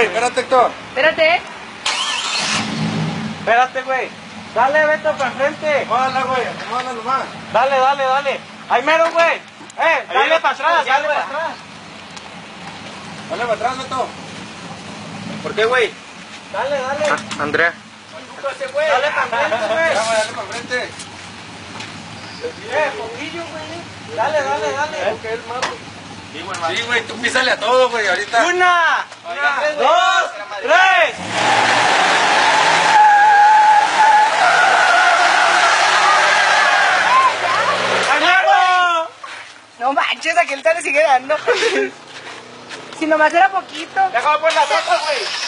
espérate, Héctor. Espérate. Espérate, güey. Dale, Beto, para enfrente. Acomódala, güey, acomódala nomás. Dale, dale, dale. Ahí mero, güey. Dale para atrás, dale para atrás. Dale para atrás, Beto. ¿Por qué, güey? Dale, dale. Andrea. Dale para enfrente, güey. Ya, güey, dale para enfrente. Poquillo, güey. Dale, dale, dale. Sí, güey, tú písale a todo, güey, ahorita. Una, dos, tres. No manches, aquel tal le sigue dando. Si nomás era poquito. Déjame por la tapa, güey.